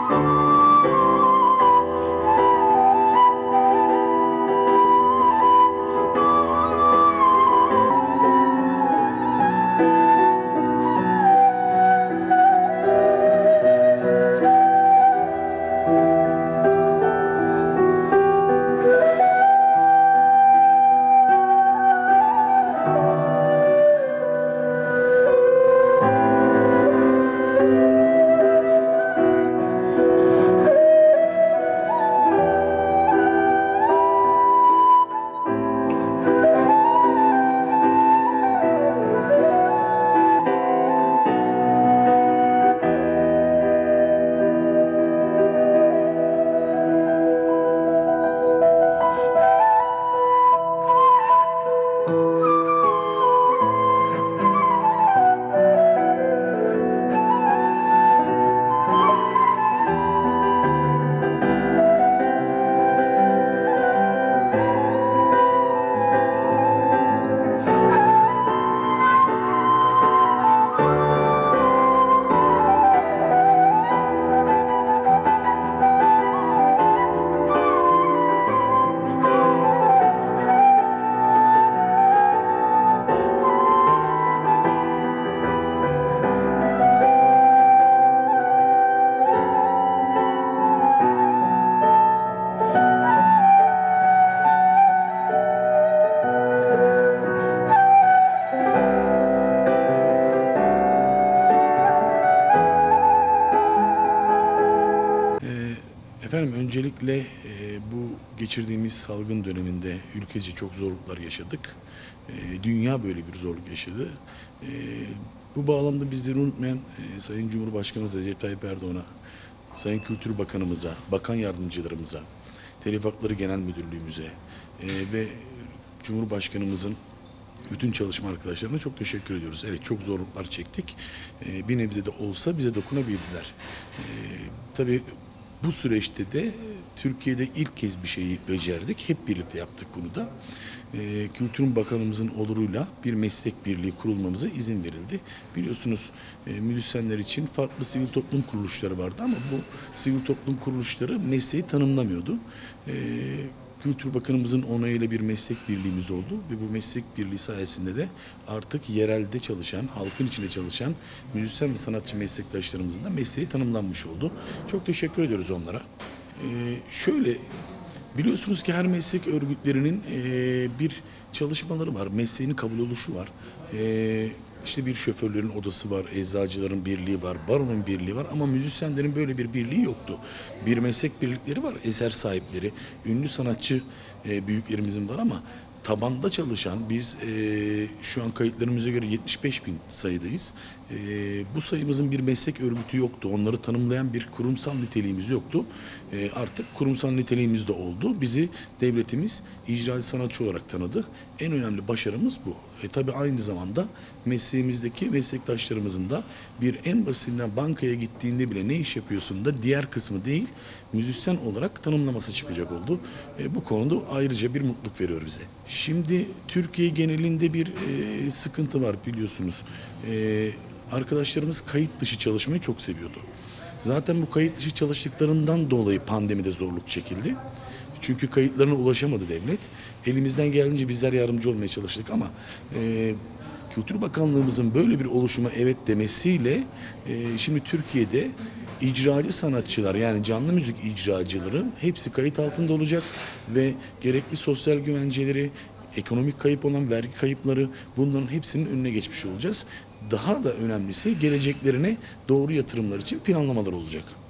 Efendim öncelikle bu geçirdiğimiz salgın döneminde ülkece çok zorluklar yaşadık. Dünya böyle bir zorluk yaşadı. Bu bağlamda bizleri unutmayan Sayın Cumhurbaşkanımız Recep Tayyip Erdoğan'a, Sayın Kültür Bakanımıza, bakan yardımcılarımıza, Telif Hakları Genel Müdürlüğümüze ve Cumhurbaşkanımızın bütün çalışma arkadaşlarına çok teşekkür ediyoruz. Evet, çok zorluklar çektik. Bir nebze de olsa bize dokunabildiler. Tabii bu süreçte de Türkiye'de ilk kez bir şeyi becerdik. Hep birlikte yaptık bunu da. Kültür Bakanımızın oluruyla bir meslek birliği kurulmamıza izin verildi. Biliyorsunuz müzisyenler için farklı sivil toplum kuruluşları vardı ama bu sivil toplum kuruluşları mesleği tanımlamıyordu. Kültür Bakanımızın onayıyla bir meslek birliğimiz oldu ve bu meslek birliği sayesinde de artık yerelde çalışan, halkın içinde çalışan müzisyen ve sanatçı meslektaşlarımızın da mesleği tanımlanmış oldu. Çok teşekkür ediyoruz onlara. Şöyle, biliyorsunuz ki her meslek örgütlerinin bir çalışmaları var, mesleğini kabul oluşu var. İşte bir şoförlerin odası var, eczacıların birliği var, baronun birliği var ama müzisyenlerin böyle bir birliği yoktu. Bir meslek birlikleri var, eser sahipleri, ünlü sanatçı büyüklerimizin var ama tabanda çalışan biz şu an kayıtlarımıza göre 75 bin sayıdayız. Bu sayımızın bir meslek örgütü yoktu. Onları tanımlayan bir kurumsal niteliğimiz yoktu. Artık kurumsal niteliğimiz de oldu. Bizi devletimiz icra sanatçı olarak tanıdı. En önemli başarımız bu. Tabii aynı zamanda mesleğimizdeki meslektaşlarımızın da bir en basitinden bankaya gittiğinde bile ne iş yapıyorsun da diğer kısmı değil, müzisyen olarak tanımlaması çıkacak oldu. Bu konuda ayrıca bir mutluluk veriyor bize. Şimdi Türkiye genelinde bir sıkıntı var biliyorsunuz. Arkadaşlarımız kayıt dışı çalışmayı çok seviyordu. Zaten bu kayıt dışı çalıştıklarından dolayı pandemide zorluk çekildi. Çünkü kayıtlarına ulaşamadı devlet. Elimizden geldiğince bizler yardımcı olmaya çalıştık ama Kültür Bakanlığımızın böyle bir oluşuma evet demesiyle şimdi Türkiye'de icracı sanatçılar yani canlı müzik icracıları hepsi kayıt altında olacak ve gerekli sosyal güvenceleri, ekonomik kayıp olan vergi kayıpları bunların hepsinin önüne geçmiş olacağız. Daha da önemlisi geleceklerine doğru yatırımlar için planlamalar olacak.